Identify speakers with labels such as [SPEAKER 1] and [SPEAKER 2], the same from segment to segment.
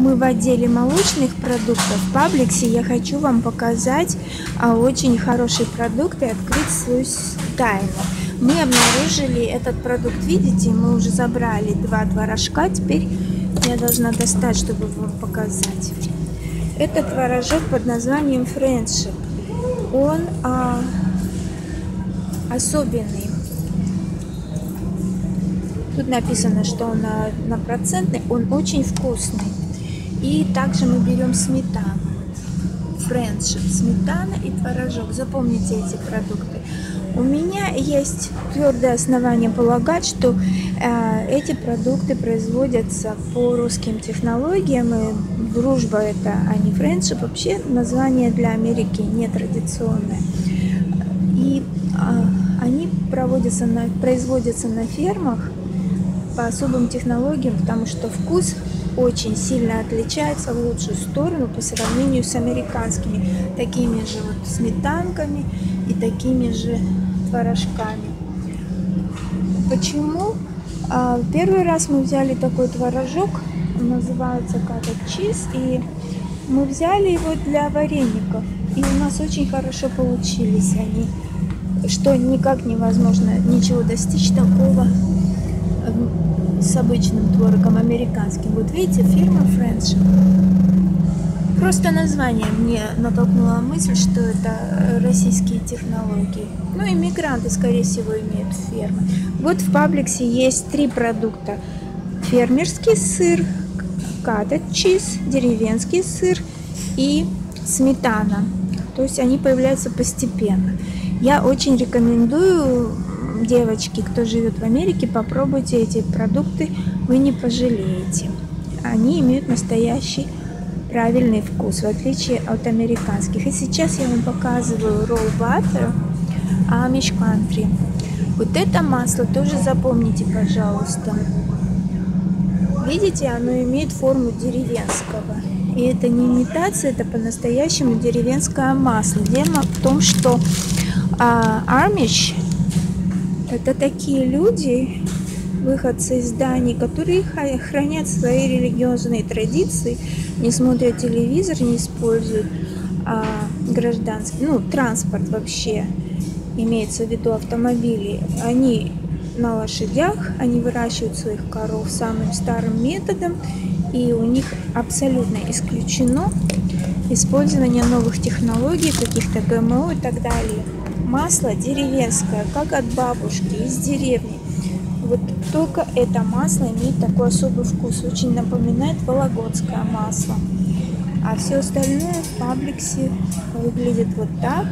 [SPEAKER 1] Мы в отделе молочных продуктов в Publix. Я хочу вам показать очень хороший продукт и открыть свою тайну. Мы обнаружили этот продукт, видите, мы уже забрали 2 творожка. Теперь я должна достать, чтобы вам показать. Это творожок под названием Friendship. Он особенный. Тут написано, что он на процентный, он очень вкусный. И также мы берем сметану. Friendship, сметана и творожок. Запомните эти продукты. У меня есть твердое основание полагать, что эти продукты производятся по русским технологиям. И дружба это, а не Friendship. Вообще название для Америки нетрадиционное. И они производятся на фермах по особым технологиям, потому что вкус очень сильно отличается в лучшую сторону по сравнению с американскими, такими же вот сметанками и такими же творожками. Почему? Первый раз мы взяли такой творожок, он называется Cottage Cheese, и мы взяли его для вареников, и у нас очень хорошо получились они, что никак невозможно ничего достичь такого с обычным творогом американским. Вот видите, фирма Friendship. Просто название мне натолкнуло мысль, что это российские технологии. Ну, иммигранты, скорее всего, имеют фермы. Вот в Publix есть 3 продукта. Фермерский сыр, Cottage Cheese, деревенский сыр и сметана. То есть они появляются постепенно. Я очень рекомендую, девочки, кто живет в Америке, попробуйте эти продукты, вы не пожалеете. Они имеют настоящий правильный вкус, в отличие от американских. И сейчас я вам показываю Roll Butter Amish Country. Вот это масло тоже запомните, пожалуйста. Видите, оно имеет форму деревенского. И это не имитация, это по-настоящему деревенское масло. Дело в том, что Amish это такие люди, выходцы из Дании, которые хранят свои религиозные традиции, не смотрят телевизор, не используют гражданский, транспорт вообще, имеется в виду автомобили. Они на лошадях, они выращивают своих коров самым старым методом, и у них абсолютно исключено использование новых технологий, каких-то ГМО и так далее. Масло деревенское, как от бабушки из деревни. Вот только это масло имеет такой особый вкус, очень напоминает вологодское масло. А все остальное в Publix выглядит вот так.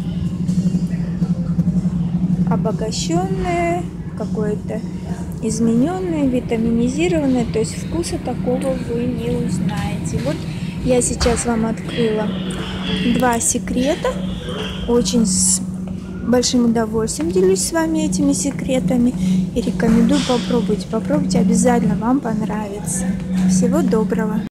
[SPEAKER 1] Обогащенное, какое-то измененное, витаминизированное. То есть вкуса такого вы не узнаете. Вот я сейчас вам открыла 2 секрета. Очень с большим удовольствием делюсь с вами этими секретами и рекомендую попробовать. Попробуйте, обязательно вам понравится. Всего доброго!